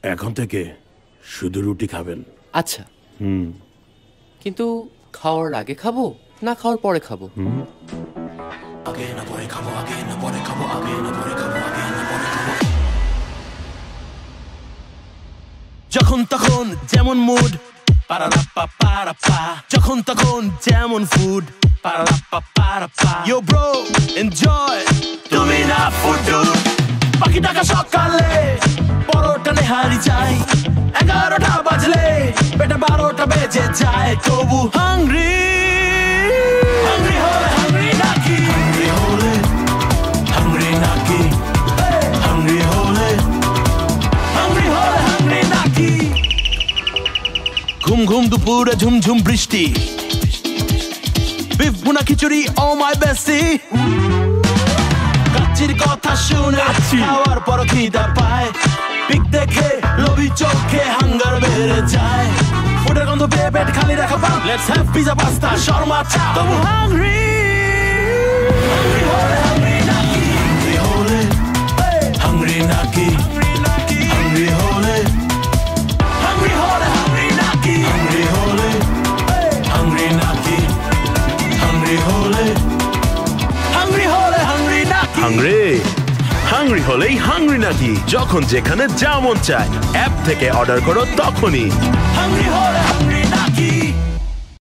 এখন থেকে শুধু রুটি খাবেন। আচ্ছা। কিন্তু খাওয়ার আগে খাবো না খাওয়ার পরে খাবো? আগে না পরে খাবো, আগে না পরে খাবো, আগে না পরে খাবো, আগে না পরে খাবো। যখন তখন যেমন মুড, পারারাপ্পা পারাপ্পা, যখন তখন যেমন ফুড, পারারাপ্পা পারাপ্পা। Yo bro, enjoy, তুমি না ফুড। বাকি টাকা সকালে পরোটা নেহারি চাই, 11টা বাজলে পেটে 12টা বেজে যায়, তবু হাংরি হাংরি হলে হাংরি নাকি, হাংরি হলে হাংরি নাকি, হাংরি হলে হাংরি হলে হাংরি নাকি। ঘুম ঘুম দুপুরে ঝুমঝুম বৃষ্টি, বিফ ভুনা খিচুড়ি ও মাই বেস্টি। কাচ্চির কথা শুনে খাওয়ার পর খিদা পায়, পিক দেখে লোভী চোখে হাঙ্গার বেড়ে যায়। ফুডের গন্ধ পেয়ে পেট খালি রাখা পান, let's have pizza pasta shawarma চা, তবু হাংরি হাংরি হলে হাংরি নাকি, হাংরি হলে হাংরি নাকি, হাংরি হলে হাংরি হলে হাংরি নাকি, হাংরি হলে হাংরি নাকি, হাংরি হলে হাংরি হলে হাংরি নাকি। হাংরি হাংরি হলেই হাংরি নাকি, যখন যেখানে যা মন চায় অ্যাপ থেকে অর্ডার করো তখনই। হাংরি হলে হাংরি নাকি।